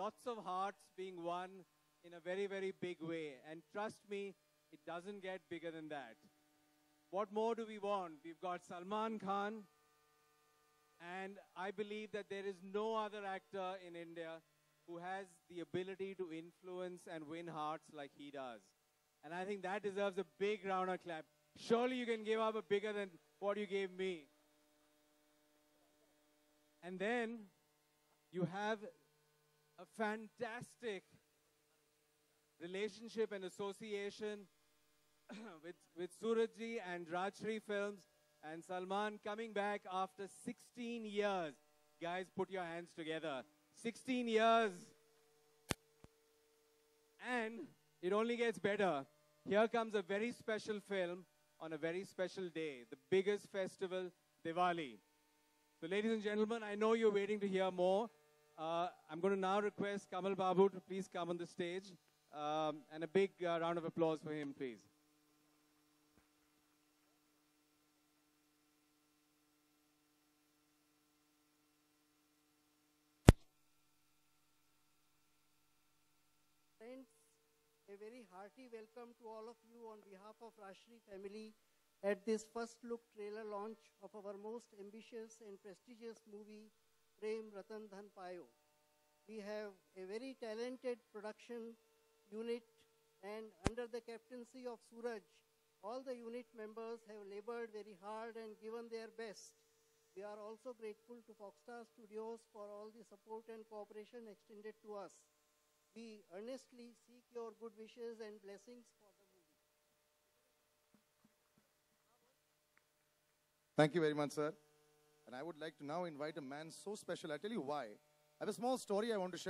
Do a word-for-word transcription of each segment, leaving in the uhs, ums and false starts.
lots of hearts being won in a very, very big way. And trust me, it doesn't get bigger than that. What more do we want? We've got Salman Khan, and I believe that there is no other actor in India who has the ability to influence and win hearts like he does. And I think that deserves a big round of clap. Surely you can give up a bigger than what you gave me. And then you have a fantastic relationship and association with, with Surajji and Rajshri Films and Salman coming back after sixteen years. Guys, put your hands together. sixteen years. And it only gets better. Here comes a very special film on a very special day, the biggest festival, Diwali. So ladies and gentlemen, I know you're waiting to hear more. Uh, I'm going to now request Kamal Babu to please come on the stage. Um, and a big uh, round of applause for him, please. Friends, a very hearty welcome to all of you on behalf of Rajshri family at this first look trailer launch of our most ambitious and prestigious movie, Prem Ratan Dhan Payo. We have a very talented production unit, and under the captaincy of Suraj, all the unit members have labored very hard and given their best. We are also grateful to Foxstar Studios for all the support and cooperation extended to us. We earnestly seek your good wishes and blessings for the movie. Thank you very much, sir. And I would like to now invite a man so special. I'll tell you why. I have a small story I want to share.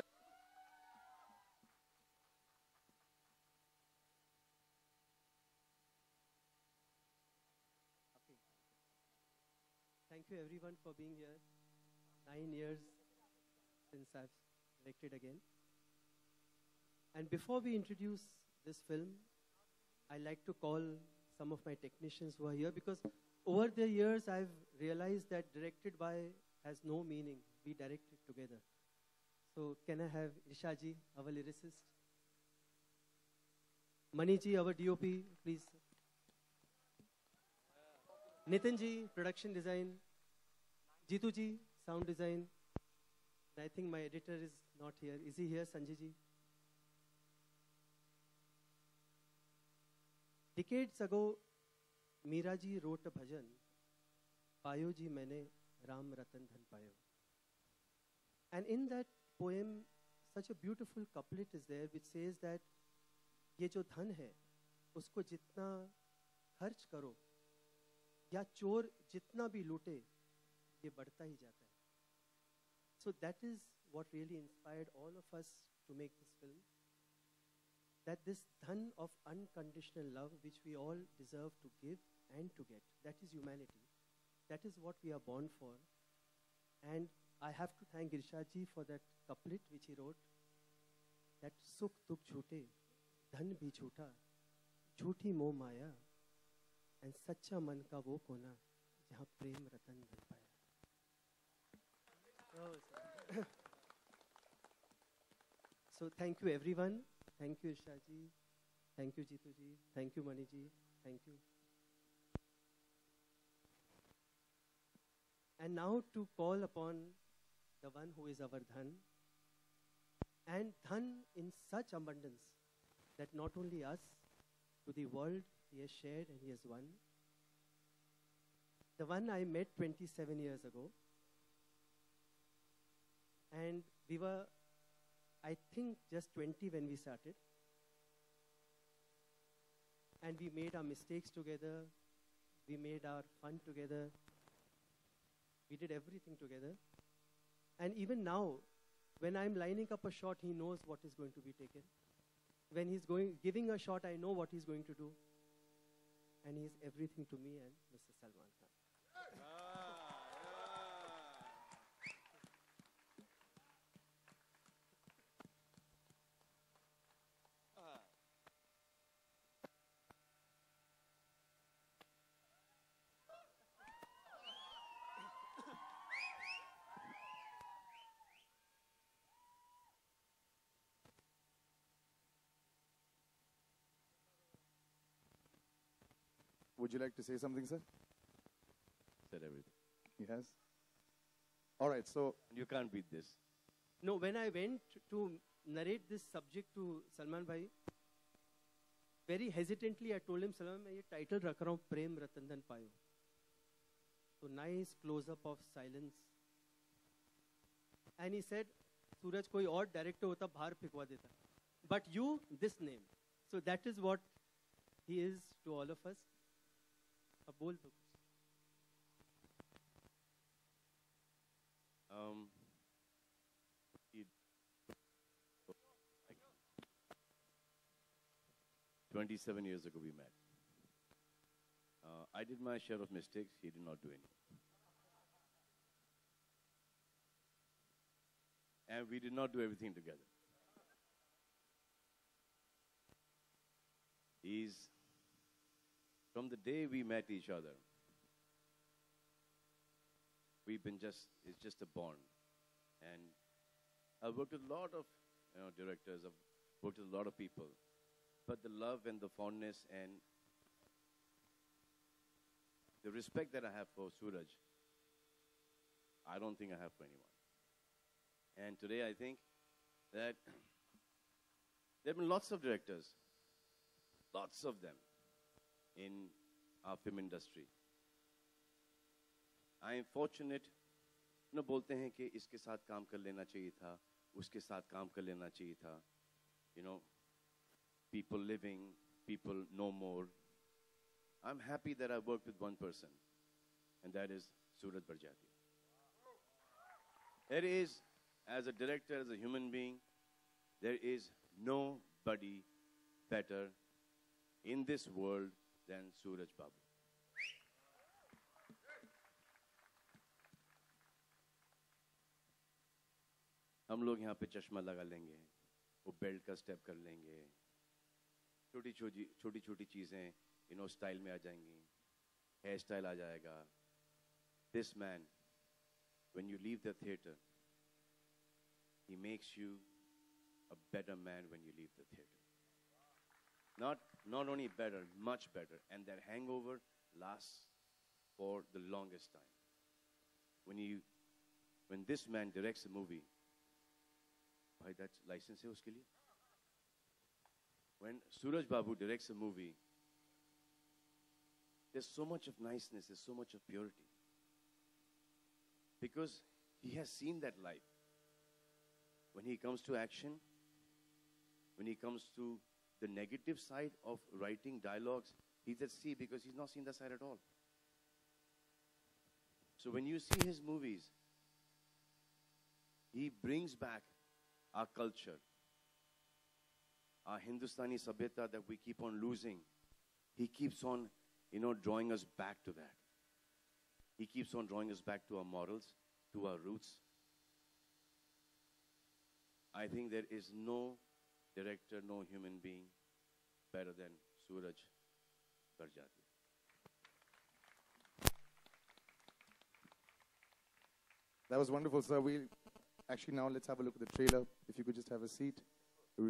Okay. Thank you everyone for being here. Nine years since I've directed again. And before we introduce this film, I like to call some of my technicians who are here, because over the years I've realized that directed by has no meaning. We direct it together. So can I have Ishaji, our lyricist? Maniji, our D O P, please. Nitinji, production design. Jituji, sound design. I think my editor is not here. Is he here, Sanjayji? Decades ago, Meera ji wrote a bhajan, Payo ji maine Ram Ratan Dhan Payo. And in that poem, such a beautiful couplet is there which says that ये जो धन है, उसको जितना खर्च करो, या चोर जितना भी लूटे, ये बढ़ता ही जाता है. So that is what really inspired all of us to make this film. That this dhan of unconditional love, which we all deserve to give and to get, that is humanity. That is what we are born for. And I have to thank Irshad ji for that couplet which he wrote, that sukh dukh jhoote, dhan bhi jhoota, jhooti moh maya, and sacha man ka wo kona, jahan prem ratan dhan paya. Oh, so thank you everyone. Thank you Irshad ji. Thank you Jitu ji. Thank you Mani ji. Thank you. And now to call upon the one who is our dhan, and dhan in such abundance that not only us, to the world he has shared and he has won. The one I met twenty-seven years ago, and we were, I think, just twenty when we started. And we made our mistakes together. We made our fun together. We did everything together. And even now, when I'm lining up a shot, he knows what is going to be taken. When he's going, giving a shot, I know what he's going to do. And he's everything to me and Mister Salman Khan. would you like to say something, sir? Said everything. Yes. All right, so You can't beat this. No, when I went to narrate this subject to Salman Bhai, very hesitantly I told him, Salman, मैं ये title रख रहा हूँ प्रेम रतन धन पायो. So nice close up of silence. And he said, सूरज कोई और director होता बाहर फिकवा देता. But you, this name. So that is what he is to all of us. अब बोल दो. Um, he- twenty-seven years ago we met. Uh, I did my share of mistakes. He did not do any. And we did not do everything together. He's, from the day we met each other, we've been just, it's just a bond. And I've worked with a lot of you know, directors, I've worked with a lot of people. But the love and the fondness and the respect that I have for Suraj, I don't think I have for anyone. And today I think that there have been lots of directors, lots of them in our film industry. I am fortunate, न बोलते हैं कि इसके साथ काम कर लेना चाहिए था, उसके साथ काम कर लेना चाहिए था. You know, people living, people no more. I'm happy that I worked with one person, and that is Suraj Barjatya. There is, as a director, as a human being, there is nobody better in this world than Suraj Babu. हम लोग यहाँ पे चश्मा लगा लेंगे, वो belt का step कर लेंगे, छोटी छोटी छोटी छोटी चीज़ें यू नो स्टाइल में आ जाएंगी, हेयर स्टाइल आ जाएगा. This man, when you leave the theater, he makes you a better man when you leave the theater. Not not only better, much better, and that hangover lasts for the longest time. When you, when this man directs a movie, bhai, that's license hai uske liye. When Suraj Babu directs a movie, there's so much of niceness, there's so much of purity. Because he has seen that life. When he comes to action, when he comes to the negative side of writing dialogues, he's at sea because he's not seen that side at all. So when you see his movies, he brings back our culture, our Hindustani sabhyata that we keep on losing. He keeps on, you know, drawing us back to that. He keeps on drawing us back to our morals, to our roots. I think there is no director, no human being better than Suraj Barjatya. that was wonderful, sir. We actually now let's have a look at the trailer. If you could just have a seat. We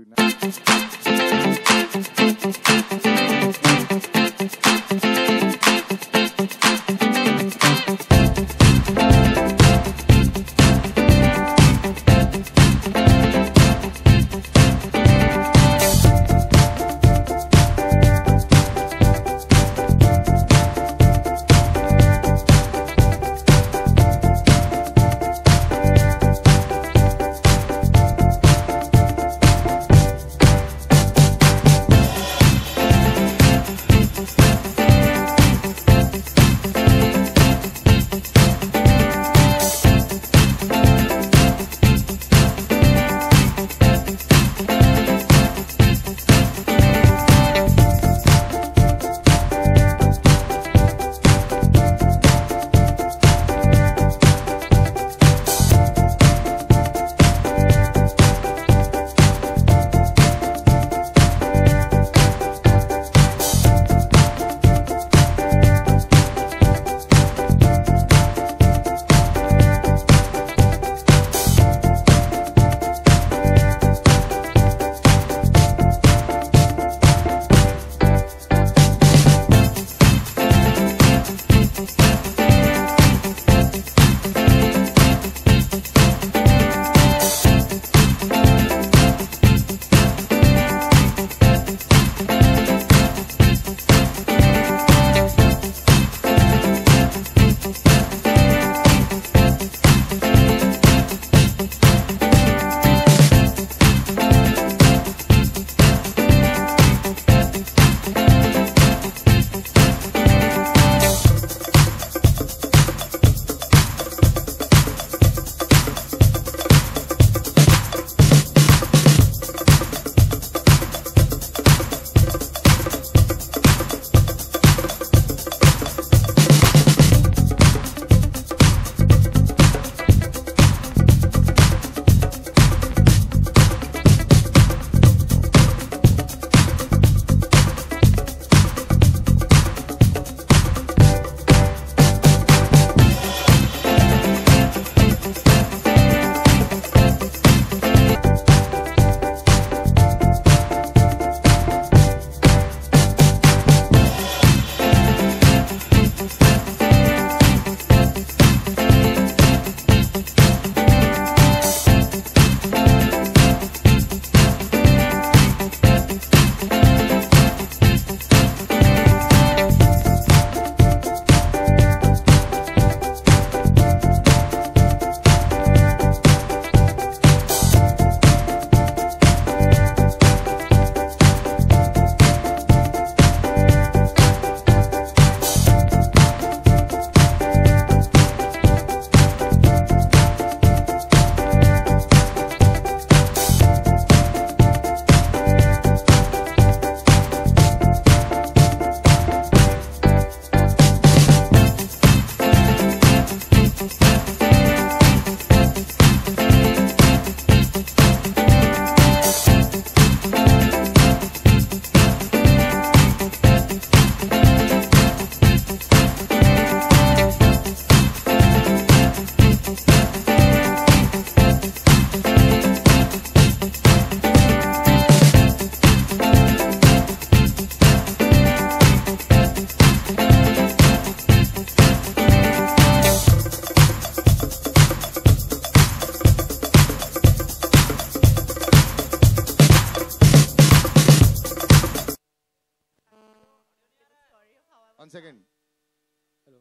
second. Hello.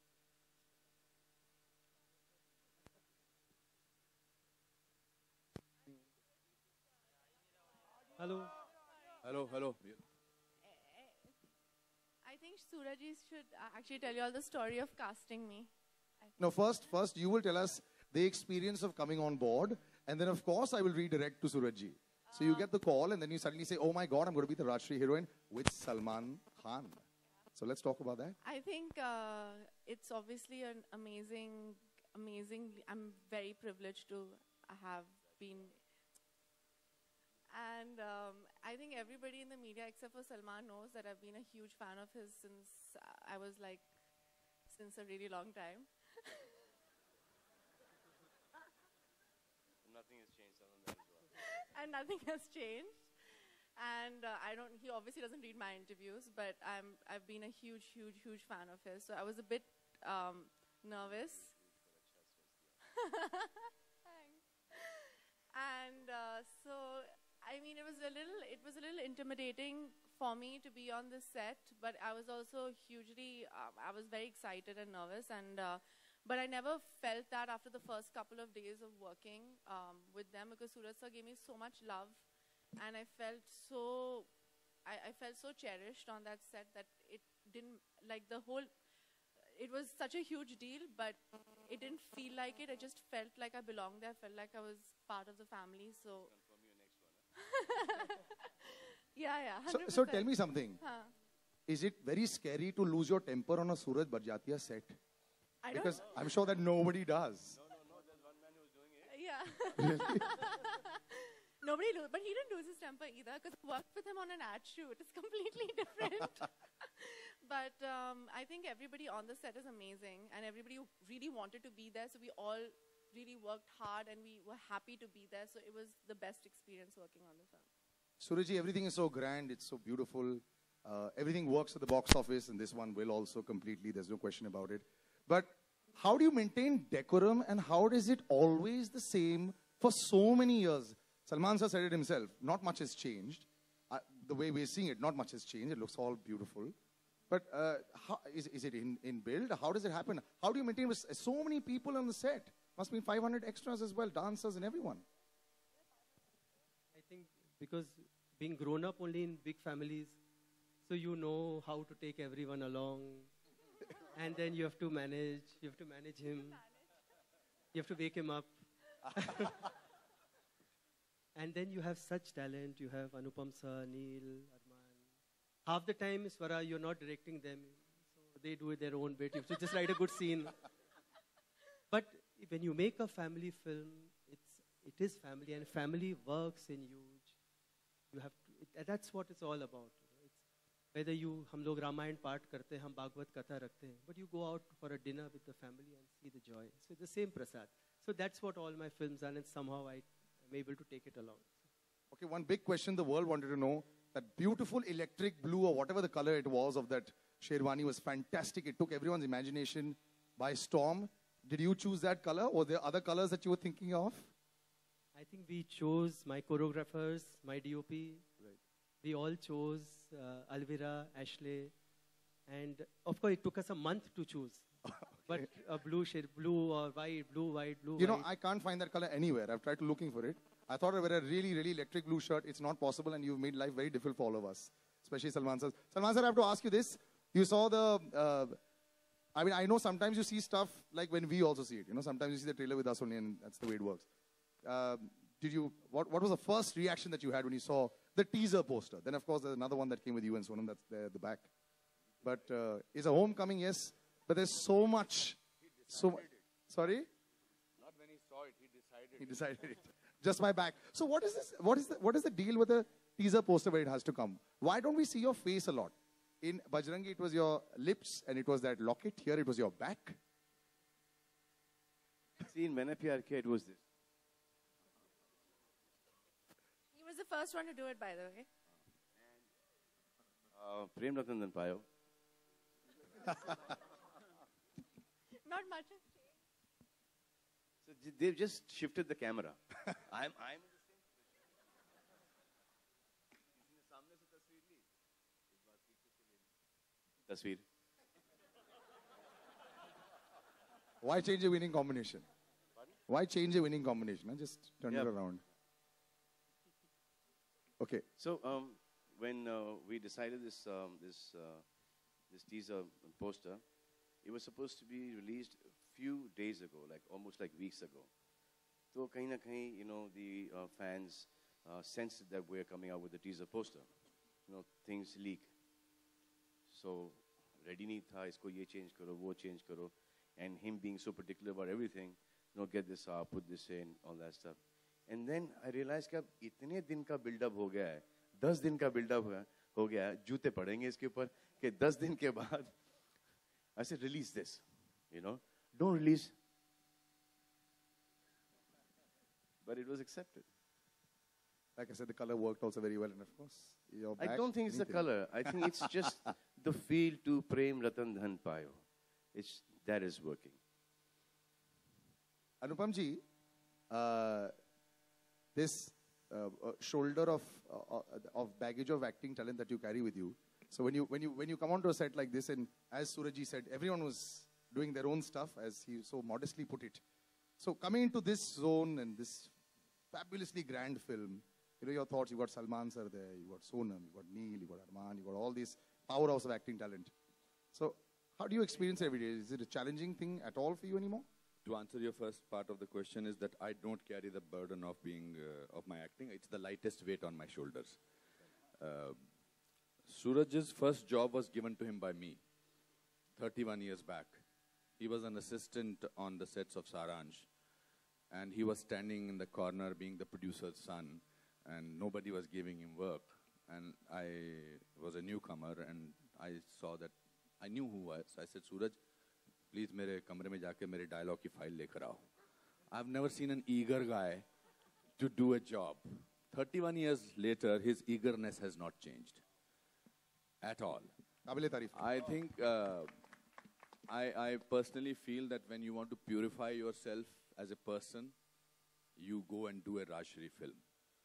Hello. Hello, hello. I think Surajit should uh, actually tell you all the story of casting me. No, first, first you will tell us the experience of coming on board, and then of course I will redirect to Surajji. So you get the call, and then you suddenly say, "Oh my God, I'm going to be the Rajshri heroine with Salman Khan." So let's talk about that. I think uh, it's obviously an amazing, amazing. I'm very privileged to have been. And um, I think everybody in the media except for Salman knows that I've been a huge fan of his since uh, I was like, since a really long time. Nothing has changed other than that as well. And nothing has changed. And uh, I don't, he obviously doesn't read my interviews, but I'm, I've been a huge, huge, huge fan of his. So I was a bit um, nervous. Thanks. And uh, so, I mean, it was a little, it was a little intimidating for me to be on this set, but I was also hugely, uh, I was very excited and nervous, and uh, but I never felt that after the first couple of days of working um, with them, because Suraj sir gave me so much love, and I felt so, I, I felt so cherished on that set that it didn't, like the whole, it was such a huge deal, but it didn't feel like it. I just felt like I belonged there. I felt like I was part of the family. So, yeah, yeah. So, one hundred percent. so tell me something. Huh. Is it very scary to lose your temper on a Suraj Barjatia set? I don't Because I'm sure that nobody does. Yeah. Nobody lose, but he didn't lose his temper either because I worked with him on an ad shoot. It's completely different. But um, I think everybody on the set is amazing, and everybody really wanted to be there. So we all really worked hard, and we were happy to be there. So it was the best experience working on the film. Surajji, everything is so grand. It's so beautiful. Uh, everything works at the box office, and this one will also completely. There's no question about it. But how do you maintain decorum, and how is it always the same for so many years? Salman sir said it himself. Not much has changed. Uh, the way we're seeing it, not much has changed. It looks all beautiful. But uh, how, is, is it in, in build? How does it happen? How do you maintain with so many people on the set? Must be five hundred extras as well, dancers and everyone. I think because being grown up only in big families, so you know how to take everyone along. And then you have to manage, you have to manage him. You have to wake him up. And then you have such talent. You have Anupam sir, Neil, Arman. Half the time, Swara, you're not directing them. So they do their own bit. You have to just write a good scene. But when you make a family film, it's, it is family, and family works in huge. You have to, it, that's what it's all about. You know. It's whether you, हम लोग रामायण पाठ करते हैं, हम भागवत कथा रखते हैं, but you go out for a dinner with the family and see the joy. So the same prasad. So that's what all my films are, and somehow I am able to take it along. Okay, one big question the world wanted to know. That beautiful electric blue or whatever the color it was of that Sherwani was fantastic. It took everyone's imagination by storm. Did you choose that color, or there other colors that you were thinking of? I think we chose my choreographers, my D O P. Right. We all chose uh, Alvira, Ashley, and of course it took us a month to choose. Okay. But a blue shade, blue or white, blue, white, blue, You white. know, I can't find that color anywhere. I've tried to looking for it. I thought I wear a really, really electric blue shirt. It's not possible, and you've made life very difficult for all of us, especially Salman sir. Salman sir, I have to ask you this. You saw the, uh, I mean, I know sometimes you see stuff like when we also see it. You know, sometimes you see the trailer with us only, and that's the way it works. Um, did you, what, what was the first reaction that you had when you saw the teaser poster? Then, of course, there's another one that came with you and Sonam, that's there at the back. But uh, is a homecoming, yes, but there's so much. So much. Sorry? Not when he saw it, he decided. He decided it. Just my back. So what is this? What is the, what is the deal with the teaser poster where it has to come? Why don't we see your face a lot? In Bajrangi, it was your lips and it was that locket. Here, it was your back. See, in Maine Pyar Kiya, it was this. He was the first one to do it, by the way. Uh, Prem Ratan Dhan Payo. Not much has changed. So j- they've just shifted the camera. I'm, I'm in the same position. Tasveer. Why change a winning combination? Why change a winning combination? Huh? Just turn Yeah. it around. Okay. So um, when uh, we decided this um, this uh, this teaser poster, it was supposed to be released a few days ago, like almost like weeks ago. So kahin na kahin, you know, the uh, fans uh, sensed that we're coming out with the teaser poster. You know, things leak. So ready nahi tha, isko ye change karo, wo change karo, and him being so particular about everything, you know, get this out, put this in, all that stuff. And then I realized कि अब इतने दिन का build-up हो गया है, दस दिन का build-up हो गया है, जूते पड़ेंगे इसके ऊपर कि दस दिन के बाद, I said release this, you know, don't release. But it was accepted. Like I said, the color worked also very well, and of course, your I back, don't think it's the anything. color. I think it's just the feel to Prem Ratan Dhan Payo. It's that is working. Anupam ji, uh, this uh, uh, shoulder of uh, uh, of baggage of acting talent that you carry with you. So when you when you when you come onto a set like this, and as Surajji said, everyone was doing their own stuff, as he so modestly put it. So coming into this zone and this fabulously grand film, you know, your thoughts. You got Salman sir there, you got Sonam, you got Neil, you got Arman, you got all these powerhouse of acting talent. So how do you experience it every day? Is it a challenging thing at all for you anymore? To answer your first part of the question is that I don't carry the burden of being uh, of my acting. It's the lightest weight on my shoulders. Uh, Suraj's first job was given to him by me, thirty-one years back. He was an assistant on the sets of Saransh, and he was standing in the corner being the producer's son, and nobody was giving him work. And I was a newcomer, and I saw that, I knew who I was. I said, Suraj, please मेरे कमरे में जाके मेरे dialogue की file लेकर आओ. I've never seen an eager guy to do a job. thirty-one years later, his eagerness has not changed at all. Kabile tarif. I think uh, I, I personally feel that when you want to purify yourself as a person, you go and do a Rajshri film.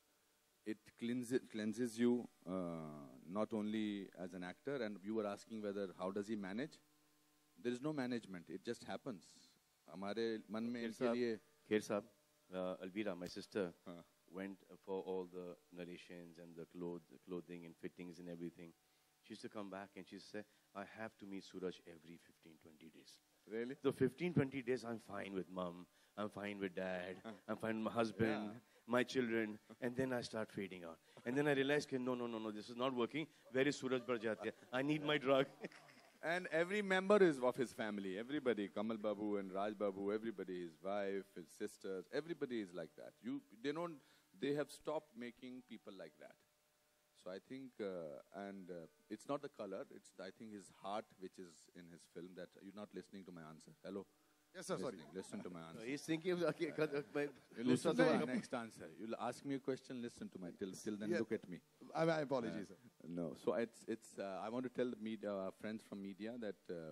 It cleanses, cleanses you uh, not only as an actor, and you were asking whether how does he manage. There is no management. It just happens. हमारे मन में इनके लिए Kher Saab, uh, Alvira, my sister, Huh. went for all the narrations and the cloth, clothing and fittings and everything. She used to come back and she used to say, I have to meet Suraj every fifteen, twenty days. really. So fifteen, twenty days, I'm fine with mom, I'm fine with dad, I'm fine with my husband, my children, and then I start fading out. And then I realized, no, no, no, no, this is not working. Where is Suraj Barjatya? I need my drug. And every member is of his family. Everybody, Kamal Babu and Raj Babu, everybody, his wife, his sisters, everybody is like that. You, they don't, they have stopped making people like that. So I think, uh, and uh, it's not the color, it's, I think, his heart, which is in his film, that you're not listening to my answer. Hello? Yes, sir. Sorry. Listening. Listen to my answer. He's thinking, of, okay, You listen to my next answer. You'll ask me a question, listen to my, till, till then Yeah. look at me. I, I apologize, sir. No, so it's, it's uh, I want to tell the media, uh, friends from media that um,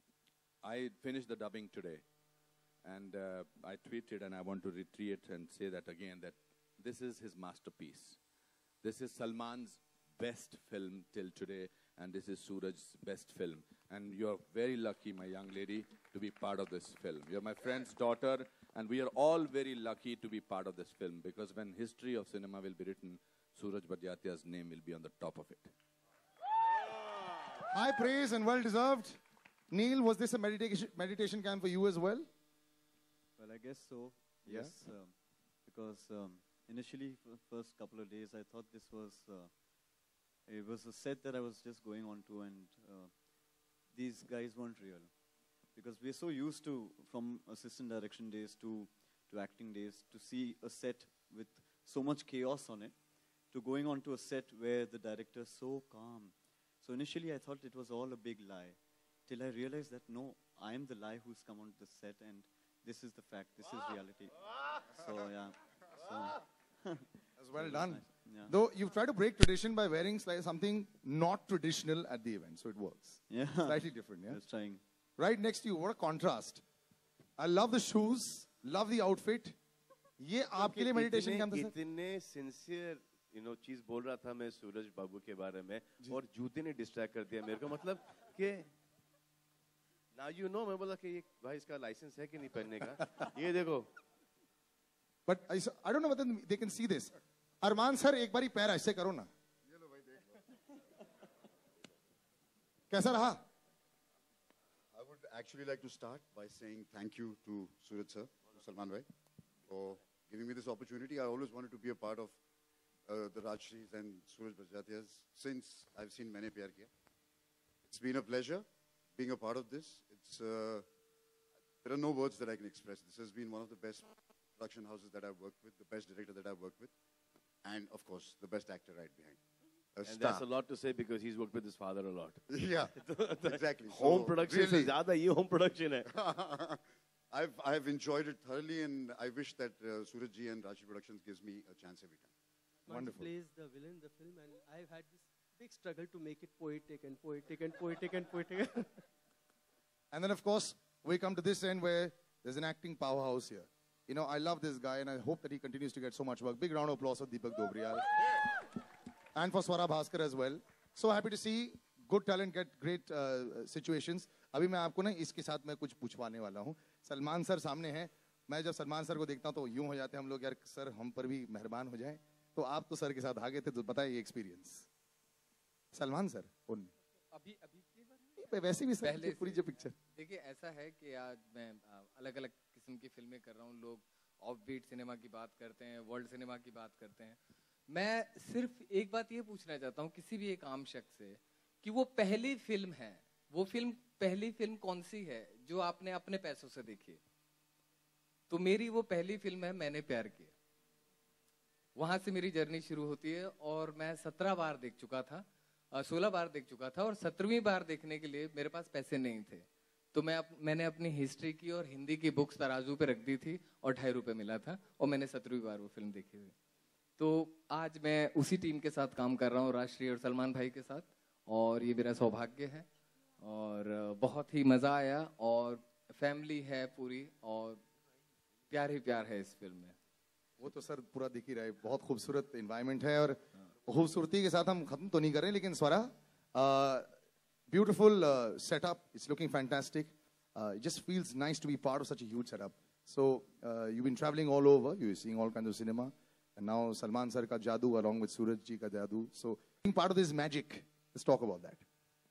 I finished the dubbing today. And uh, I tweeted, and I want to retreat and say that again, that this is his masterpiece. This is Salman's best film till today, and this is Suraj's best film. And you're very lucky, my young lady, to be part of this film. You're my friend's daughter, and we are all very lucky to be part of this film, because when history of cinema will be written, Suraj Barjatia's name will be on the top of it. High praise and well deserved. Neil, was this a meditation meditation camp for you as well? Well, I guess so. Yeah? Yes, um, because um, initially, for the first couple of days, I thought this was uh, it was a set that I was just going on to, and uh, these guys weren't real, because we're so used to, from assistant direction days to to acting days, to see a set with so much chaos on it, to going on to a set where the director's so calm. So initially, I thought it was all a big lie, till I realized that no, I am the lie who's come on the set, and this is the fact, this is reality. So yeah, so That's well it was done. nice. Yeah. Though you've tried to break tradition by wearing sli- something not traditional at the event, so it works. Yeah, Slightly different, yeah? just trying. Right next to you, what a contrast. I love the shoes, love the outfit. ये आपके लिए meditation camp था sir? इतने sincere, you know, चीज बोल रहा था मैं सूरज बाबू के बारे में, और जूते ने distract कर दिया मेरे को, मतलब कि Now you know, मैं बोला कि ये भाई इसका लाइसेंस है कि नहीं पहनने का. ये देखो. But I, s- I don't know whether they can see this. Armaan sir एक बारी पैर ऐसे करो ना. कैसा रहा? I would actually like to start by saying thank you to Suraj sir, Salman bhai, for giving me this opportunity. I always wanted to be a part of uh, the Rajshris and Suraj Bajatias since I've seen Maine Pyar Kiya. It's been a pleasure being a part of this. It's uh, there are no words that I can express. This has been one of the best production houses that I've worked with, the best director that I've worked with, and of course the best actor right behind. A And star. that's a lot to say because he's worked with his father a lot. Yeah, exactly. Home So, production से really, ज़्यादा ये home production है. I've I've enjoyed it thoroughly, and I wish that uh, Suraj ji and Rashi Productions gives me a chance every time. Wonderful. Plays the villain in the film, and I've had this big struggle to make it poetic and poetic and poetic and poetic. And then, of course, we come to this end where there's an acting powerhouse here. You know, I love this guy, and I hope that he continues to get so much work. Big round of applause for Deepak Dobriyal. And for Swara Bhaskar as well. So happy to see good talent get great uh, situations. अभी मैं आपको ना इसके साथ मैं कुछ पूछवाने वाला हूँ. सलमान सर सामने हैं. मैं जब सलमान सर को देखता हूँ तो यूं हो जाते हैं हम लोग, यार सर हम पर भी मेहरबान हो जाएं. तो आप तो सर के साथ आ गए थे, तो बताइए एक्सपीरियंस. सलमान सर उन अभी अभी वैसे भी सर पहले की पूरी से- जो पिक्चर. देखिए ऐसा है कि आज मैं अलग अलग किस्म की फिल्में कर रहा हूँ. लोग ऑफ बीट सिनेमा की बात करते हैं, वर्ल्ड सिनेमा की बात करते हैं. मैं सिर्फ एक बात ये पूछना चाहता हूँ किसी भी एक आम शख्स से कि वो पहली फिल्म है, वो फिल्म पहली फिल्म कौन सी है जो आपने अपने पैसों से देखी है? तो मेरी वो पहली फिल्म है मैंने प्यार किया. वहां से मेरी जर्नी शुरू होती है और मैं सत्रह बार देख चुका था, सोलह बार देख चुका था, और सत्रहवीं बार देखने के लिए मेरे पास पैसे नहीं थे. तो मैं अप, मैंने अपनी हिस्ट्री की और हिंदी की बुक्स तराजू पे रख दी थी और ढाई रुपए मिला था और मैंने सत्रहवीं बार वो फिल्म देखी हुई. तो आज मैं उसी टीम के साथ काम कर रहा हूँ, राजश्री और सलमान भाई के साथ, और ये मेरा सौभाग्य है और बहुत ही मज़ा आया. और फैमिली है पूरी और प्यार ही प्यार है इस फिल्म में. वो तो सर पूरा दिख ही रहा है. बहुत खूबसूरत एनवायरनमेंट है और खूबसूरती के साथ हम खत्म तो नहीं कर रहे, लेकिन Swara beautiful setup, it's looking fantastic. It just feels nice to be part of such a huge setup. So uh, you've been traveling all over, you're seeing all kinds of cinema, and now Salman sir ka jadoo along with Suraj ji ka jadoo. So being part of this magic, let's talk about that.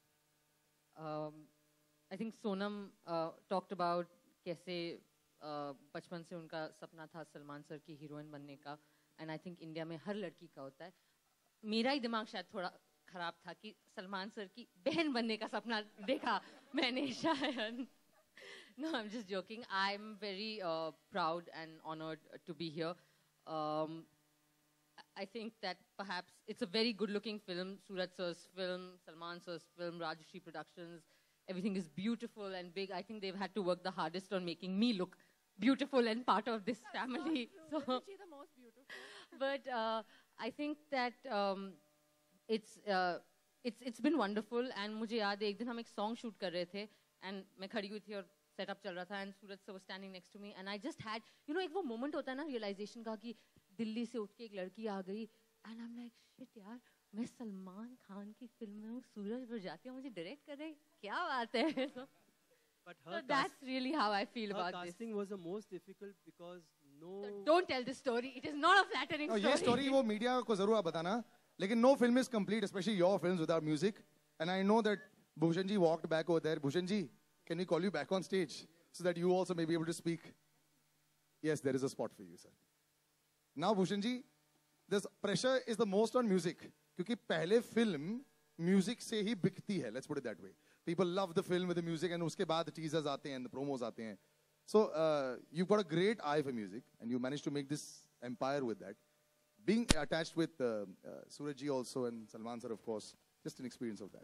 Um, I think Sonam uh, talked about कैसे uh, बचपन से उनका सपना था Salman sir की heroine बनने का, and I think India में हर लड़की का होता है. मेरा ही दिमाग शायद थोड़ा खराब था कि सलमान सर की बहन बनने का सपना देखा मैंने शायद. No, I'm just joking. I'm very uh, proud and honored to be here. Um, I think that perhaps it's a very good-looking film. Suraj sir's film, Salman sir's film, Rajashri Productions. Everything is beautiful and big. I think they've had to work the hardest on making me look beautiful and part of this family. No, So, isn't she the most beautiful? but uh, I think that um, it's uh, it's it's been wonderful. And मुझे याद है एक दिन हम एक song shoot कर रहे थे and मैं खड़ी हुई थी और setup चल रहा था and Suraj sir was standing next to me and I just had, you know, एक वो moment होता है ना realization का कि दिल्ली से उठ के एक लड़की आ गई and I'm like shit यार मैं सलमान खान की फिल्म में हूँ, सूरज बजातिया मुझे डायरेक्ट कर रहे, क्या बात है. So, But so her that's cast- really how I feel her about this. casting was the most difficult because no. So don't tell this story. It is not a flattering No, story. ये story वो media को जरूर आप बताना, लेकिन no film is complete, especially your films without music. And I know that Bhushan ji walked back over there. Bhushan ji, can we call you back on stage so that you also may be able to speak? Yes, there is a spot for you, sir. Now, Bhushan ji, this pressure is the most on music. क्योंकि पहले film music से ही बिकती है. Let's put it that way. People love the film with the music, and उसके बाद teasers आते हैं, and the promos आते हैं. So uh, you've got a great eye for music, and you managed to make this empire with that. Being attached with uh, uh, Suraj ji also and Salman sir, of course, just an experience of that.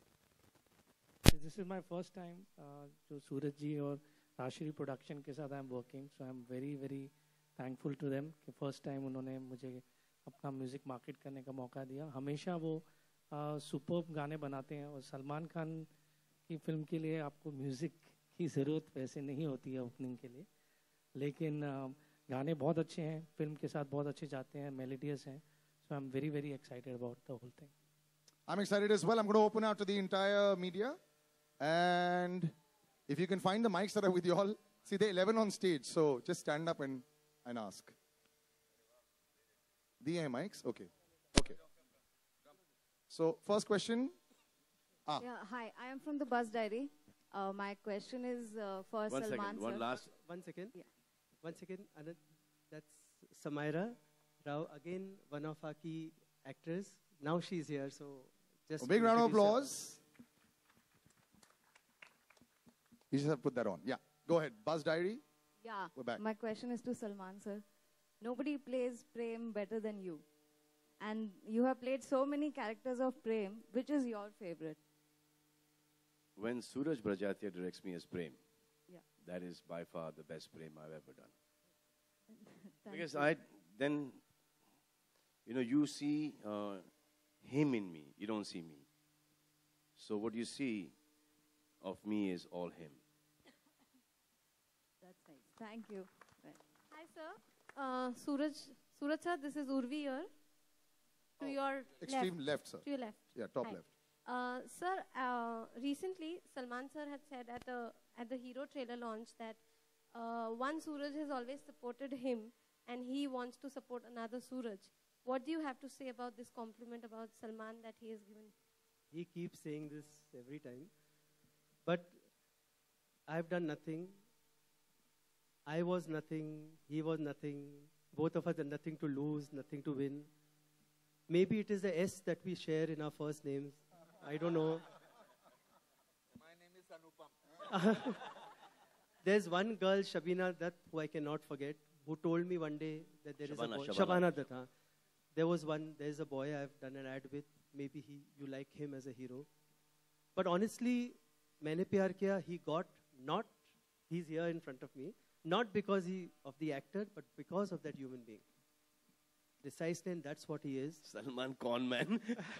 This is my first time uh, जो सूरज जी और Rajshree production के साथ I am working, so I am very very thankful to them कि first time उन्होंने मुझे अपना music market करने का मौका दिया. हमेशा वो सुपर्ब गाने बनाते हैं और सलमान खान की फिल्म के लिए आपको म्यूज़िक की ज़रूरत वैसे नहीं होती है ओपनिंग के लिए, लेकिन uh, गाने बहुत अच्छे हैं, फिल्म के साथ बहुत अच्छे जाते हैं, मेलोडियस हैं. So I am very very excited about the whole thing. I'm excited as well. I'm going to open out to the entire media. And If you can find the mics that are with you all, see, there are eleven on stage, so just stand up and, and ask. Diye hai mics? Okay. Okay. So, first question. Ah. Yeah, hi, I am from the Bus Diary. Uh, my question is uh, for One Salman second, one sir. last. One second. Yeah. One second. Anand, that's Samaira Rao, again, one of our key actors. Now she's here, so just... A big round of introduce her. applause. You just have to put that on. Yeah, go ahead. Buzz Diary. Yeah, We're back. my question is to Salman sir. Nobody plays Prem better than you. And you have played so many characters of Prem. Which is your favorite? When Suraj Brajatia directs me as Prem, Yeah. that is by far the best Prem I've ever done. Thank Because you. I then, you know, you see uh, him in me. You don't see me. So what you see of me is all him. That's nice. Thank you. Right. Hi, sir. Uh, Suraj, Suraj sir, this is Urvi here. To your Extreme left. left, sir. To your left. Yeah, top Hi. left. Uh, sir, uh, recently Salman sir had said at the at the Hero trailer launch that uh, one Suraj has always supported him, and he wants to support another Suraj. What do you have to say about this compliment about Salman that he has given? He keeps saying this every time. But I've done nothing. I was nothing. He was nothing. Both of us had nothing to lose, nothing to win. Maybe it is the S that we share in our first names. I don't know. My name is Anupam. There's one girl, Shabina Dutt, who I cannot forget, who told me one day that there is Shabana, a boy. Shabana. Shabana Dutt, huh? There was one, there's a boy I've done an ad with. Maybe he, you like him as a hero. But honestly, Maine Pyar Kiya, he got not, he's here in front of me, not because he, of the actor, but because of that human being. Precisely, and that's what he is. Salman con man.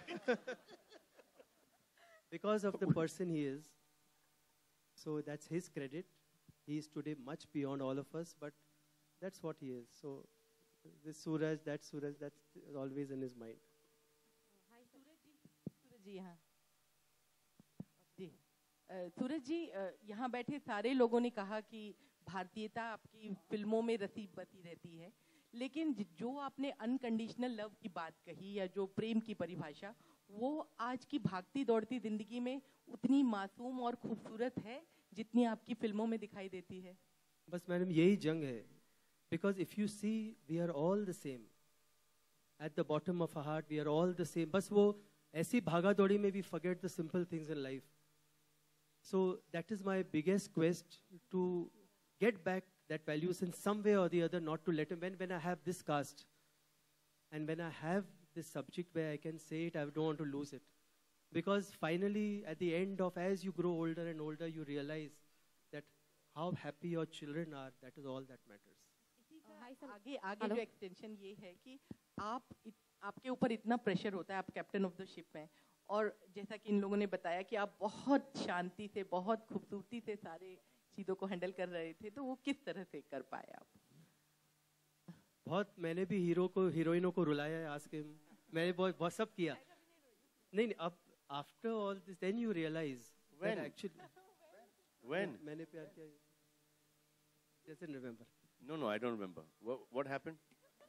Because of the person he is. So that's his credit. He is today much beyond all of us, but that's what he is. So this Suraj, that Suraj, that's always in his mind. Hi Suraj ji Suraj ji यहाँ जी अ, सूरज जी अ, यहाँ बैठे सारे लोगों ने कहा कि भारतीयता आपकी फिल्मों में रसी बसी रहती है, लेकिन ज- जो आपने अनकंडीशनल लव की बात कही या जो प्रेम की परिभाषा, वो आज की भागती दौड़ती जिंदगी में उतनी मासूम और खूबसूरत है जितनी आपकी फिल्मों में दिखाई देती है. बस मैडम यही जंग है. Because if you see, we are all the same. At the bottom of our heart, we are all the same. बस वो ऐसी भागा दौड़ी में we forget the simple things in life. So that is my biggest quest, to get back that values in some way or the other, not to let him. When, when I have this cast, and when I have this subject where I can say it, I don't want to lose it. Because finally, at the end of, as you grow older and older, you realize that how happy your children are, that is all that matters. आगे आगे जो extension ये है कि आप इत, आपके ऊपर इतना प्रेशर होता है, आप कैप्टन ऑफ द शिप हैं, और जैसा कि इन लोगों ने बताया कि आप बहुत शांति से, बहुत खूबसूरती से सारे चीज़ों को हैंडल कर रहे थे, तो वो किस तरह से कर पाए आप? बहुत मैंने भी हीरो को हीरोइनों को रुलाया है, आज के मैंने बहुत बहुत सब किया. नहीं नहीं, अब after all this then you realize When? Actually When? मैंने प्यार किया. Doesn't remember. No, no, I don't remember. What, what happened?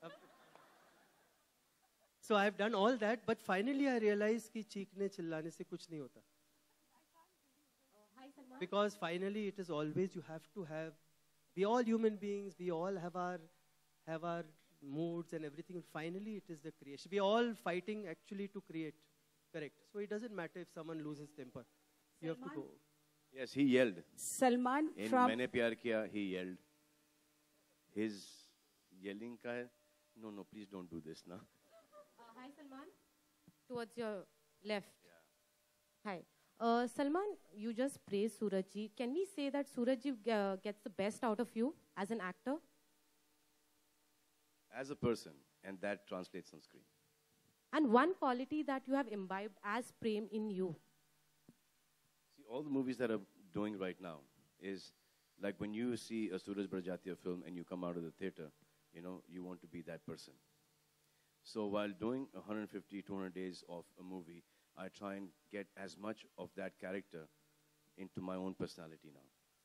So I have done all that, but finally I realized कि चीखने चिल्लाने से कुछ नहीं होता. Because finally it is always you have to have, we all human beings, we all have our, have our moods and everything. Finally it is the creation. We are all fighting actually to create. Correct. So it doesn't matter if someone loses temper. You have to go. Yes, he yelled. Salman In from... Maine Pyar Kiya, he yelled. His yelling ka hai, no, no, please don't do this now. Uh, hi, Salman. Towards your left. Hi. Uh, Salman, you just praised Surajji. Can we say that Surajji uh, gets the best out of you as an actor? As a person, and that translates on screen. And one quality that you have imbibed as Prem in you. See, all the movies that are doing right now is like when you see a Suraj Brajatia film and you come out of the theater, you know, you want to be that person. So while doing one hundred fifty, two hundred days of a movie, I try and get as much of that character into my own personality now.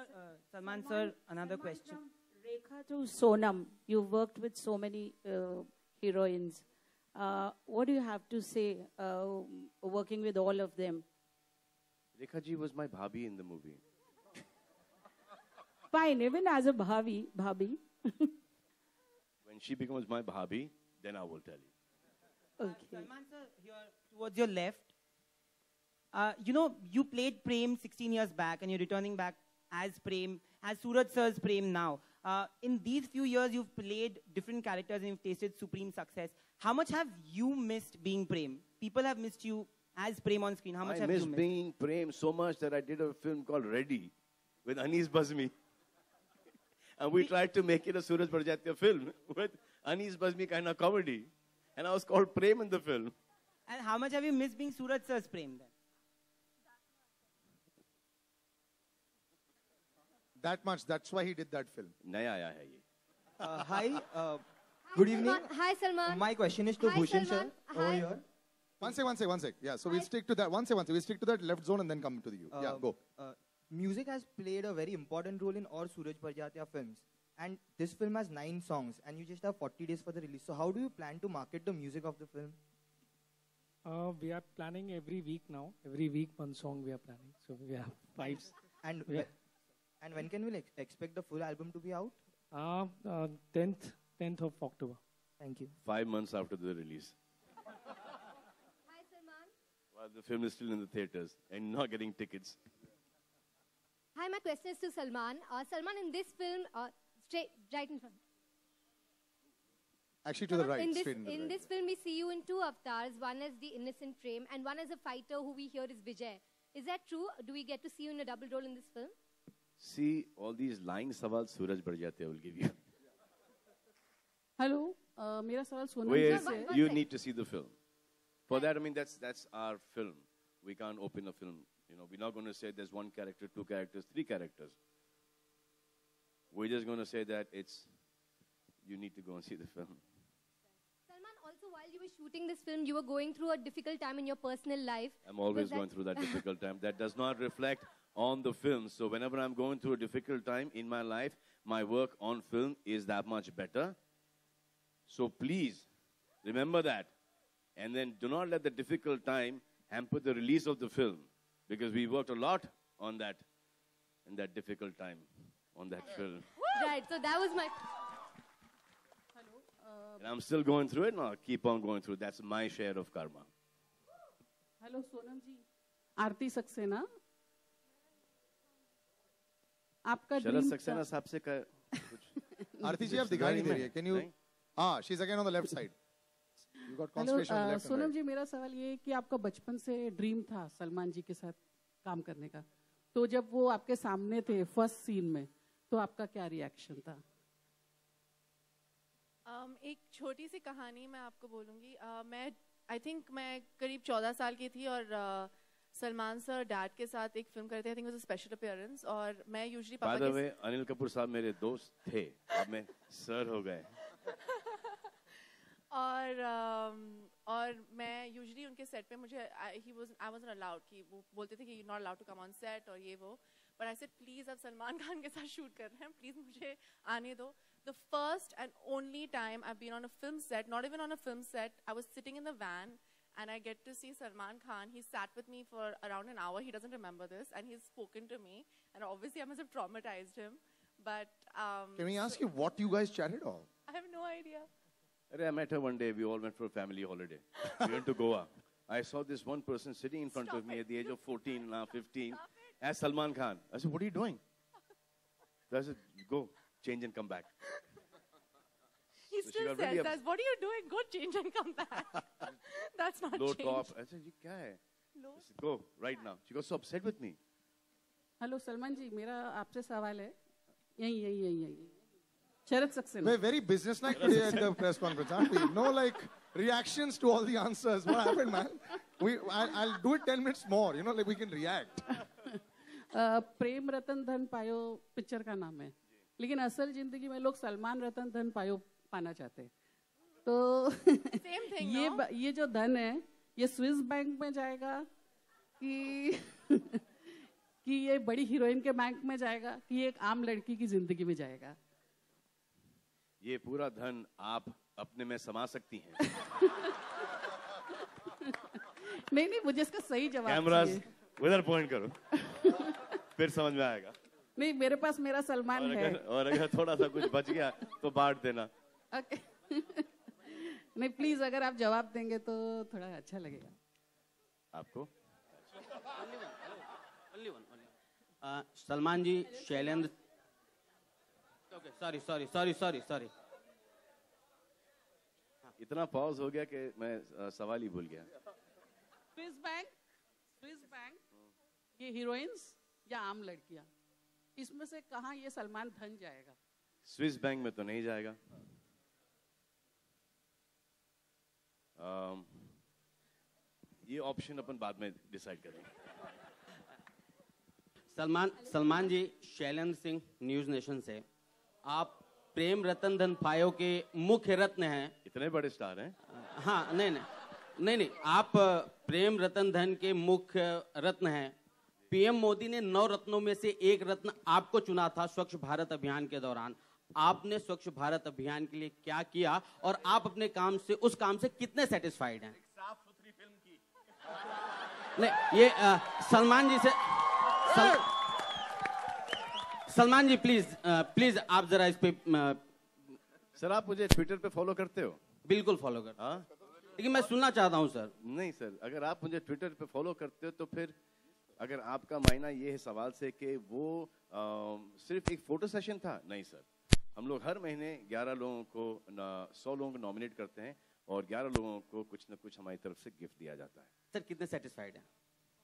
Salman sir, another question. Rekha to Sonam, you've worked with so many uh, heroines. Uh, what do you have to say uh, working with all of them? Rekha ji was my bhabhi in the movie. Fine, even as a bhavi, bhabi. When she becomes my bhabhi, then I will tell you. Okay. Salman sir, here towards your left. Uh, you know, you played Prem sixteen years back and you're returning back as Prem, as Suraj sir's Prem now. Uh, in these few years, you've played different characters and you've tasted supreme success. How much have you missed being Prem? People have missed you as Prem on screen. How much I have miss you missed? being Prem so much that I did a film called Ready with Anis Bazmi. And we tried to make it a Suraj Barjatya film with Anis Bazmi kind of comedy. And I was called Prem in the film. And how much have you missed being Suraj sir's Prem then? That much. That's why he did that film. Naya aaya hai ye. Uh, hi, uh, good evening. Salman. Hi, Salman. My question is to Hi, Bhushan sir Salman. over Hi. here. One sec, one sec, one sec. Yeah, so we'll stick to that. One sec, one sec. We'll stick to that left zone and then come to the you. yeah, Uh, go. Uh, music has played a very important role in all Suraj Barjatya films. And this film has nine songs and you just have forty days for the release. So how do you plan to market the music of the film? Uh, we are planning every week now. Every week one song we are planning. So we have five. And we whe- and when can we like, expect the full album to be out? uh, uh, tenth, tenth of October. Thank you. Five months after the release. Hi, Salman. While the film is still in the theaters and not getting tickets. Hi, my question is to Salman. Uh, Salman, in this film, uh, straight, right in front. Actually, to the right. in this, straight into the in right. this film, we see you in two avatars. One is the innocent Prem, and one is a fighter who we hear is Vijay. Is that true? Do we get to see you in a double role in this film? See, all these lying sawal Suraj Barjatya will give you. Hello uh, मेरा सवाल Sonam Wait, जी से you need to see the film. For that, I mean, that's that's our film. We can't open a film. You know, we're not going to say there's one character, two characters, three characters. We're just going to say that it's, you need to go and see the film. Salman, also while you were shooting this film, you were going through a difficult time in your personal life. I'm always Was that- going through that difficult time. That does not reflect on the film. So whenever I'm going through a difficult time in my life, my work on film is that much better. So please, remember that. And then do not let the difficult time hamper the release of the film. Because we worked a lot on that, in that difficult time, on that film. Right, so that was my... And I'm still going through it, and I'll keep on going through it. That's my share of karma. Hello Sonam ji Aarti Saxena आपका Sharad dream Saxena साहब से का Aarti ji, आप दिखाई नहीं दे रही है. Can you? Ah, she's again on the left side. You got hello concentration on the left and Sonam right. Ji मेरा सवाल ये है कि आपका बचपन से ड्रीम था सलमान जी के साथ काम करने का तो जब वो आपके सामने थे फर्स्ट सीन में तो आपका क्या रिएक्शन था um, एक छोटी सी कहानी मैं आपको बोलूँगी uh, मैं आई थिंक मैं करीब चौदह साल की थी और uh, सलमान सर डैड के साथ एक फिल्म करते थे I think was a special appearance और मैं यूजुअली By पापा the के way, अनिल कपूर साहब मेरे दोस्त थे. अब मैं सर हो गए. और um, और मैं यूजुअली उनके सेट पे मुझे ही वाज आई वाजंट अलाउड कि वो बोलते थे कि you not allowed to come on set और ये वो बट आई सेड प्लीज अब सलमान खान के साथ शूट कर रहे हैं प्लीज मुझे आने दो the first and only time I been on a film set not even on a film set I was sitting in the van and I get to see Salman Khan. He sat with me for around an hour. He doesn't remember this, and he's spoken to me. And obviously, I must have traumatized him. But um, Can we ask you what you guys chatted on? I have no idea. Arey, I met her one day. We all went for a family holiday. We went to Goa. I saw this one person sitting in front Stop of me it. at the age of fourteen, now fifteen, as Salman Khan. I said, "What are you doing?" So I said, "Go, change and come back." He So she still got says really ups- that. What are you doing? Go change and come back. That's not Low change. top. I said, "You kya hai?" Low. I said, "Go right now." She got so upset with me. Hello Salman ji मेरा आपसे सवाल है यही यही यही यही शरद Saxena We're very businesslike today at the press conference, aren't we? No, like reactions to all the answers. What happened, man? We, I, I'll do it ten minutes more. You know, like we can react. अ, प्रेम रतन धन पायो picture का नाम है लेकिन असल जिंदगी में लोग सलमान रतन धन पायो पाना चाहते हैं तो thing, ये no? ब- ये जो धन है ये स्विस बैंक में जाएगा कि कि ये बड़ी हीरोइन के बैंक में जाएगा कि ये एक आम लड़की की जिंदगी में जाएगा? ये पूरा धन आप अपने में समा सकती हैं। नहीं नहीं, मुझे इसका सही जवाब कैमरास चाहिए। उधर पॉइंट करो, फिर समझ में आएगा। नहीं, मेरे पास मेरा सलमान और है। अगर, और अगर थोड़ा सा कुछ बच गया तो बांट देना। ओके। नहीं प्लीज, अगर आप जवाब देंगे तो थोड़ा अच्छा लगेगा आपको। Uh, Salman ji, Shailendra, sorry sorry sorry sorry sorry इतना पॉज हो गया कि मैं अ, सवाल ही भूल गया। स्विस बैंक, स्विस बैंक, ये हीरोइंस या आम लड़कियां, इसमें से कहाँ ये सलमान धन जाएगा? स्विस बैंक में तो नहीं जाएगा। अम, ये ऑप्शन अपन बाद में डिसाइड करेंगे। सलमान सलमान जी, शैलेंद्र सिंह, न्यूज नेशन से। आप प्रेम रतन धन पायो के मुख्य रत्न हैं। इतने बड़े स्टार हैं? हाँ, नहीं नहीं नहीं नहीं आप अ, प्रेम रतन धन के मुख्य रत्न हैं। पीएम मोदी ने नौ रत्नों में से एक रत्न आपको चुना था स्वच्छ भारत अभियान के दौरान। आपने स्वच्छ भारत अभियान के लिए क्या किया और आप अपने काम से, उस काम से कितने सेटिस्फाइड हैं? साफ सुथरी फिल्म की। नहीं, ये अ, सलमान जी से सल, सलमान जी प्लीज प्लीज आप जरा इस पे अ, सर आप मुझे ट्विटर पे फॉलो करते हो? बिल्कुल फॉलो करता हाँ, लेकिन मैं सुनना चाहता हूँ सर। नहीं सर, अगर आप मुझे ट्विटर पे फॉलो करते हो तो फिर अगर आपका मायना ये है सवाल से कि वो आ, सिर्फ एक फोटो सेशन था, नहीं सर। हम लोग हर महीने ग्यारह लोगों को, सौ लोगों को नॉमिनेट करते हैं और ग्यारह लोगों को कुछ न कुछ हमारी तरफ से गिफ्ट दिया जाता है। सर कितने सेटिस्फाइड हैं?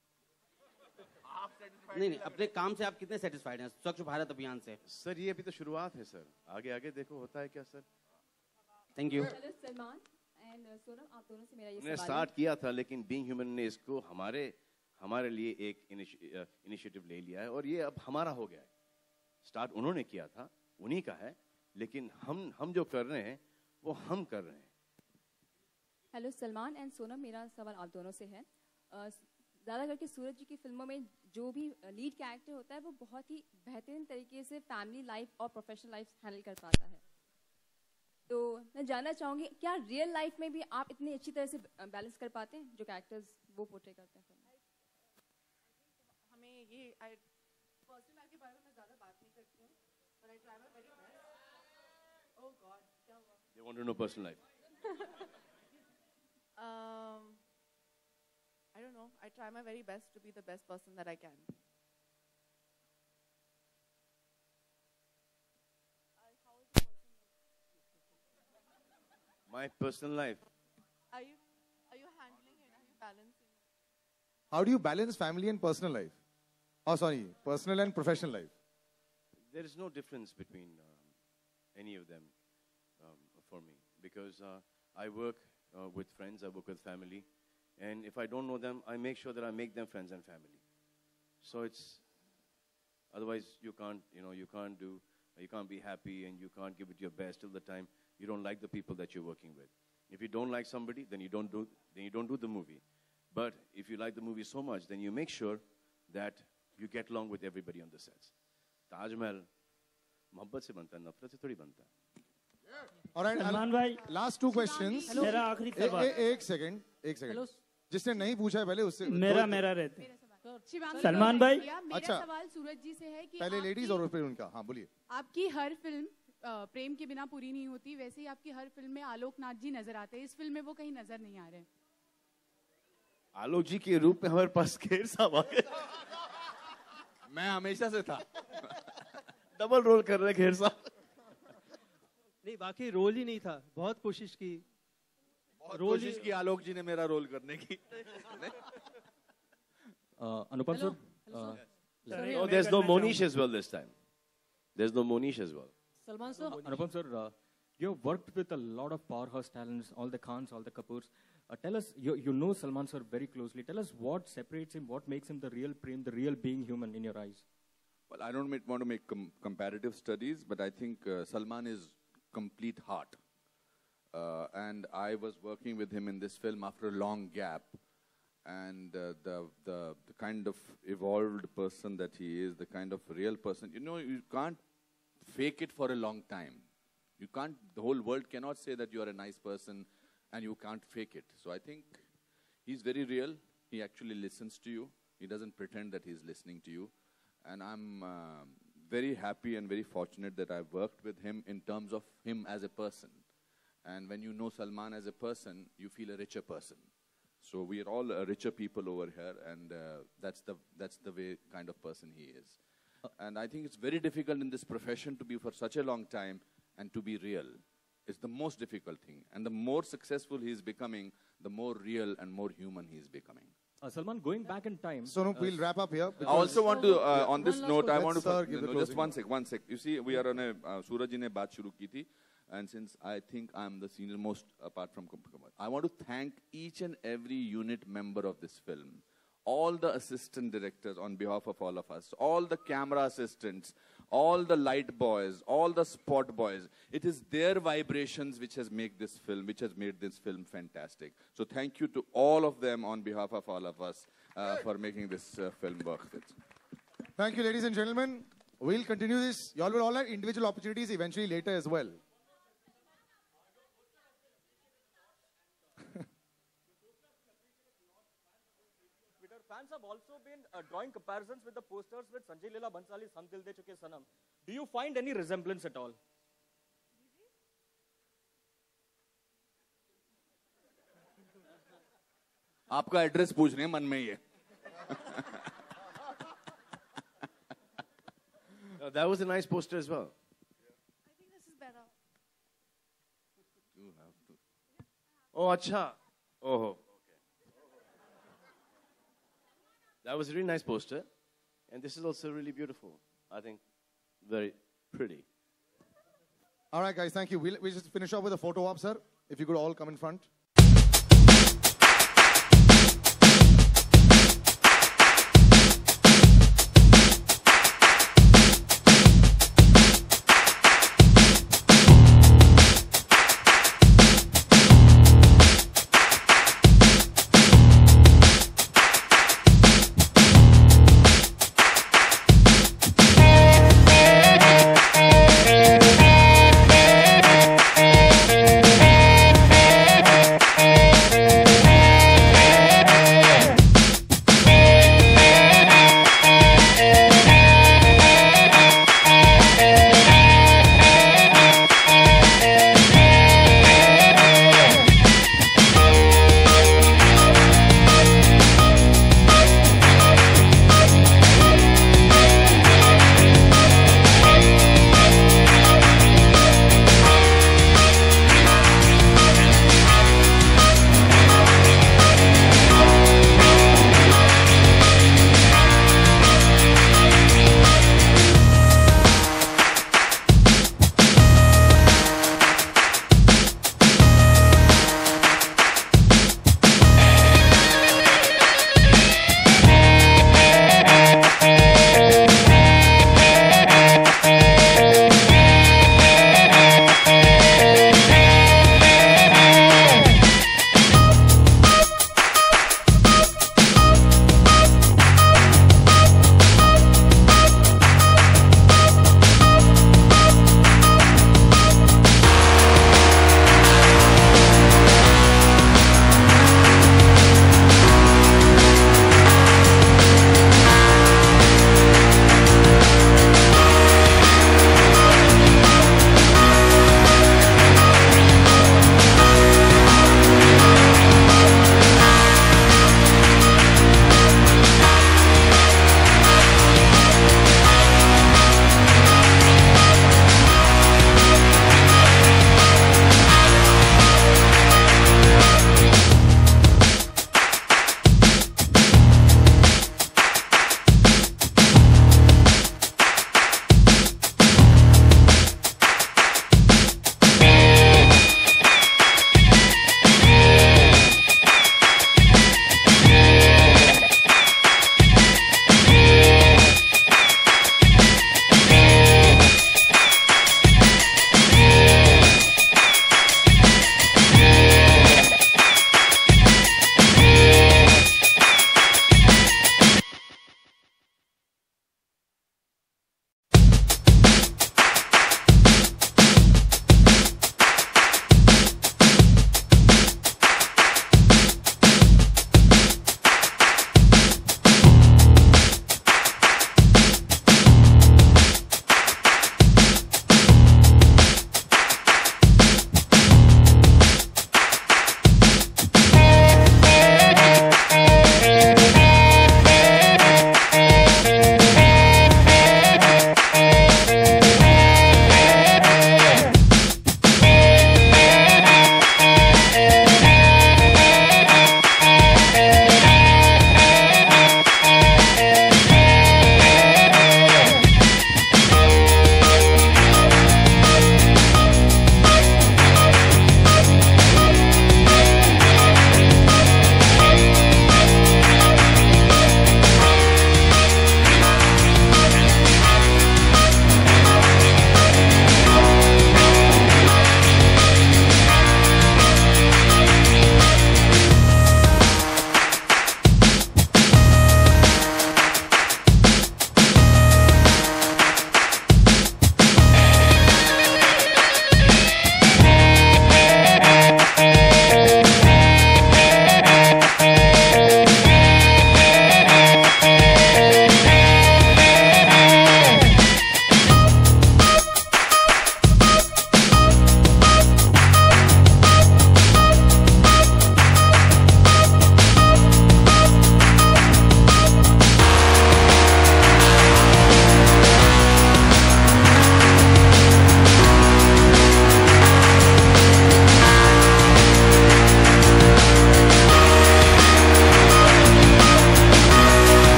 नहीं नहीं, अपने काम से आप कितने सेटिस्फाइड हैं स्वच्छ भारत अभियान से? सर ये अभी तो शुरुआत है सर, आगे आगे देखो होता है क्या sir. Thank you. Hello Salman and Sonam, आप दोनों से मेरा ये हमने सवाल स्टार्ट है। किया था लेकिन बीइंग ह्यूमन ने इसको हमारे हमारे लिए एक इनिशिएटिव ले लिया है और ये अब हमारा हो गया है। स्टार्ट उन्होंने किया था, उन्हीं का है, लेकिन हम हम जो कर रहे हैं वो हम कर रहे हैं। हेलो सलमान एंड सोनम, मेरा सवाल आप दोनों से है। अ, ज़्यादा करके सूरज जी की फिल्मों में जो भी लीड कैरेक्टर होता है वो बहुत ही बेहतरीन तरीके से फैमिली लाइफ और प्रोफेशनल लाइफ हैंडल कर पाता है। तो मैं जानना चाहूँगी, क्या रियल लाइफ में भी आप इतनी अच्छी तरह से बैलेंस कर पाते हैं जो कैरेक्टर्स वो पोर्ट्रे करते हैं फिल्म में? हमें ये पर्सनल लाइफ के बारे में मैं ज़्यादा बात नहीं करती हूँ, but I try my very best. Oh God, क्या हुआ? They want to know personal life. um, I don't know. I try my very best to be the best person that I can. My personal life. Are you are you handling it? Are you balancing? How do you balance family and personal life? Oh, sorry, personal and professional life. There is no difference between um, any of them um, for me because uh, I work uh, with friends, I work with family, and if I don't know them, I make sure that I make them friends and family. So it's otherwise you can't, you know, you can't do, you can't be happy and you can't give it your best till the time you don't like the people that you're working with. If you don't like somebody, then you don't do, then you don't do the movie. But if you like the movie so much, then you make sure that you get along with everybody on the sets. Taj Mahal मोहब्बत से बनता है, नफरत से थोड़ी बनता है। All right, Salman I'll- भाई, last two questions. Hello. मेरा आखिरी ए- सवाल। ए- एक सेकंड, एक Hello. सेकंड। जिसने नहीं पूछा है पहले उससे मेरा दो- मेरा रहते हैं। शिवांगी सलमान भाई, मेरा अच्छा। सवाल सूरज जी से है कि पहले आपकी- लेडीज और फिर उनका। हाँ बोलिए। आपकी हर फिल्म अ, प्रेम के बिना पूरी नहीं होती, वैसे ही आपकी हर फिल्म में आलोकनाथ जी नजर आते हैं। इस फिल्म में वो कहीं नजर नहीं आ रहे। आलोक जी के रूप में हमारे पास खेर साहब आ गए। मैं हमेशा से था। डबल रोल कर रहे खेर साहब। नहीं, बाकी रोल ही नहीं था, बहुत कोशिश की। बहुत रोल कोशिश ही- की आलोक जी ने मेरा रोल करने की। Uh, Anupam Hello. sir. Hello, Uh, Sorry, Oh, there's no Monish as well this time. There's no Monish as well. Salman sir, Anupam sir, uh, you have worked with a lot of powerhouse talents, all the Khans, all the Kapoors. Uh, tell us, you, you know Salman sir very closely. Tell us what separates him, what makes him the real Prem, the real being human in your eyes. Well, I don't want to make com- comparative studies, but I think uh, Salman is complete heart. Uh, and I was working with him in this film after a long gap. and uh, the, the the kind of evolved person that he is, the kind of real person. You know, you can't fake it for a long time. You can't, the whole world cannot say that you are a nice person and you can't fake it. So I think he's very real. He actually listens to you. He doesn't pretend that he's listening to you. And I'm uh, very happy and very fortunate that I've worked with him in terms of him as a person. And when you know Salman as a person, you feel a richer person. So we are all uh, richer people over here, and uh, that's the that's the way kind of person he is. And I think it's very difficult in this profession to be for such a long time and to be real. It's the most difficult thing. And the more successful he is becoming, the more real and more human he is becoming. Uh, Salman, going back in time. So no, uh, we'll wrap up here. I also want to, uh, on this note, I want to, Let's, uh, give the no, just closing one note. sec, one sec. You see, we are on a, uh, Suraj ji ne baat shuru ki thi, and since I think I'm the senior most apart from Kumar, I want to thank each and every unit member of this film, all the assistant directors on behalf of all of us, all the camera assistants, all the light boys, all the spot boys. It is their vibrations which has made this film, which has made this film fantastic. So thank you to all of them on behalf of all of us uh, for making this uh, film work. Thank you, ladies and gentlemen. We'll continue this. You all will all have individual opportunities eventually later as well. Fans have also been uh, drawing comparisons with the posters with Sanjay Leela Bhansali's Hum Dil De Chuke Sanam. Do you find any resemblance at all? आपका address पूछ रहे हैं मन में ये. No, that was a nice poster as well. I think this is better. You have to. Oh, acha. Oh, okay. That was a really nice poster, and this is also really beautiful. I think very pretty. All right, guys, thank you. We'll, we'll just finish off with a photo op, sir. If you could all come in front.